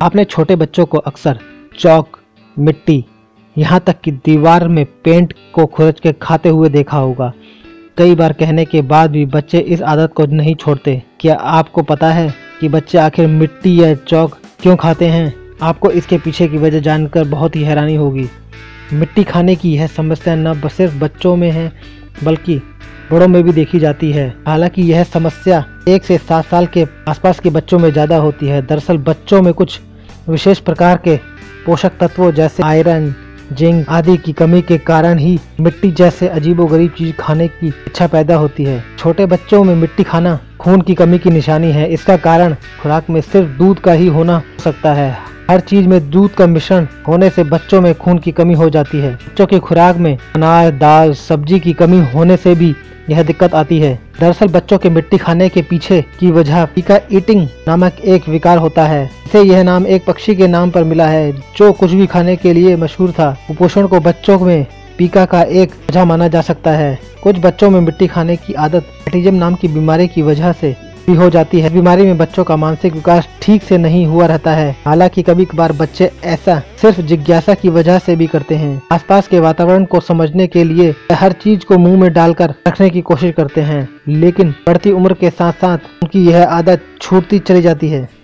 आपने छोटे बच्चों को अक्सर चौक, मिट्टी, यहाँ तक कि दीवार में पेंट को खुरच के खाते हुए देखा होगा। कई बार कहने के बाद भी बच्चे इस आदत को नहीं छोड़ते। क्या आपको पता है कि बच्चे आखिर मिट्टी या चौक क्यों खाते हैं? आपको इसके पीछे की वजह जानकर बहुत ही हैरानी होगी। मिट्टी खाने की यह समस्या न सिर्फ बच्चों में है बल्कि बड़ों में भी देखी जाती है। हालांकि यह समस्या 1 से 7 साल के आसपास के बच्चों में ज़्यादा होती है। दरअसल बच्चों में कुछ विशेष प्रकार के पोषक तत्वों जैसे आयरन, जिंक आदि की कमी के कारण ही मिट्टी जैसे अजीबोगरीब चीज खाने की इच्छा पैदा होती है। छोटे बच्चों में मिट्टी खाना खून की कमी की निशानी है। इसका कारण खुराक में सिर्फ दूध का ही होना हो सकता है। हर चीज में दूध का मिश्रण होने से बच्चों में खून की कमी हो जाती है। बच्चों की खुराक में अनाज, दाल, सब्जी की कमी होने से भी यह दिक्कत आती है। दरअसल बच्चों के मिट्टी खाने के पीछे की वजह पिका ईटिंग नामक एक विकार होता है। इसे यह नाम एक पक्षी के नाम पर मिला है जो कुछ भी खाने के लिए मशहूर था। कुपोषण को बच्चों में पिका का एक वजह माना जा सकता है। कुछ बच्चों में मिट्टी खाने की आदत ऑटिज्म नाम की बीमारी की वजह से भी हो जाती है। बीमारी में बच्चों का मानसिक विकास ठीक से नहीं हुआ रहता है। हालांकि कभी कभार बच्चे ऐसा सिर्फ जिज्ञासा की वजह से भी करते हैं। आसपास के वातावरण को समझने के लिए हर चीज को मुंह में डालकर रखने की कोशिश करते हैं, लेकिन बढ़ती उम्र के साथ साथ उनकी यह आदत छूटती चली जाती है।